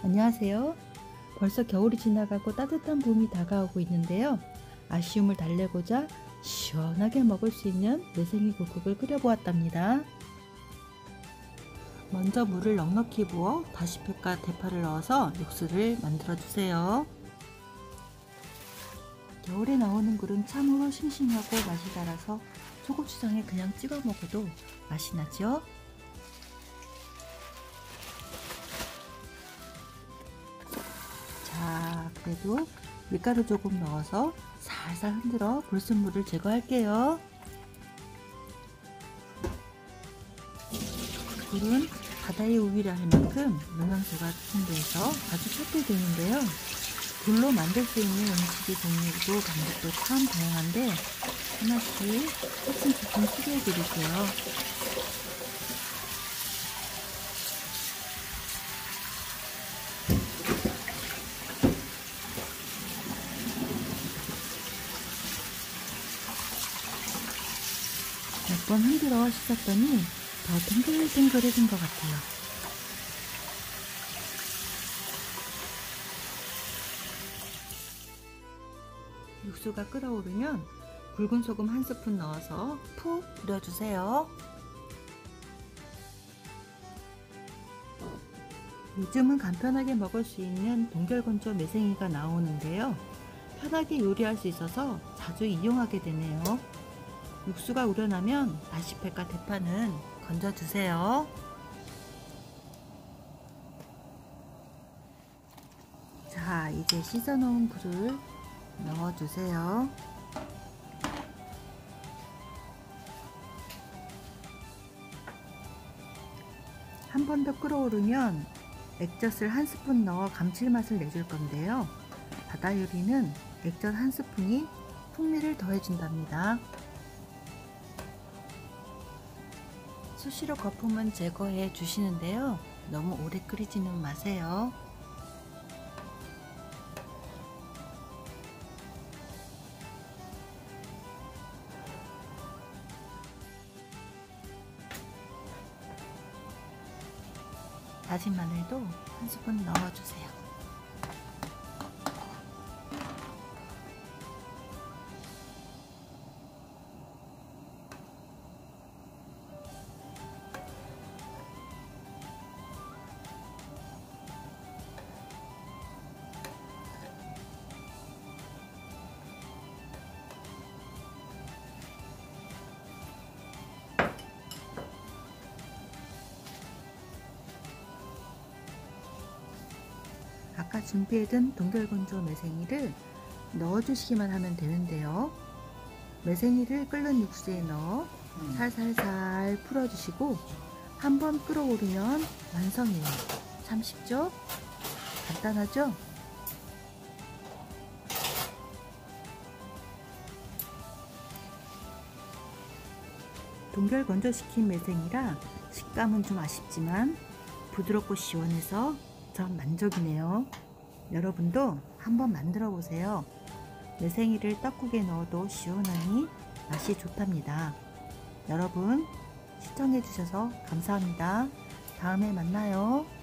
안녕하세요. 벌써 겨울이 지나가고 따뜻한 봄이 다가오고 있는데요. 아쉬움을 달래고자 시원하게 먹을 수 있는 매생이 굴국을 끓여보았답니다. 먼저 물을 넉넉히 부어 다시팩과 대파를 넣어서 육수를 만들어 주세요. 겨울에 나오는 굴은 참으로 싱싱하고 맛이 달아서 초고추장에 그냥 찍어 먹어도 맛이 나죠? 자, 그래도 밀가루 조금 넣어서 살살 흔들어 불순물을 제거할게요. 굴은 바다의 우유라 할 만큼 영양소가 풍부해서 아주 찾게 되는데요. 굴로 만들 수 있는 음식의 종류도 방법도 참 다양한데 하나씩 차츰차츰 소개해 드릴게요. 몇 번 흔들어 씻었더니 더 탱글탱글해진 것 같아요. 육수가 끓어오르면 굵은 소금 1스푼 넣어서 푹 끓여주세요. 요즘은 간편하게 먹을 수 있는 동결건조 매생이가 나오는데요. 편하게 요리할 수 있어서 자주 이용하게 되네요. 육수가 우러나면 다시팩과 대파는 건져주세요. 자, 이제 씻어놓은 굴을 넣어주세요. 한 번 더 끓어오르면 액젓을 1스푼 넣어 감칠맛을 내줄 건데요. 바다 요리는 액젓 1스푼이 풍미를 더해준답니다. 수시로 거품은 제거해 주시는데요. 너무 오래 끓이지는 마세요. 다진 마늘도 1스푼 넣어주세요. 아까 준비해둔 동결건조 매생이를 넣어주시기만 하면 되는데요. 매생이를 끓는 육수에 넣어 살살살 풀어주시고 한번 끓어오르면 완성이에요. 참 쉽죠? 간단하죠? 동결 건조시킨 매생이라 식감은 좀 아쉽지만 부드럽고 시원해서 전 만족이네요. 여러분도 한번 만들어 보세요. 매생이를 떡국에 넣어도 시원하니 맛이 좋답니다. 여러분 시청해 주셔서 감사합니다. 다음에 만나요.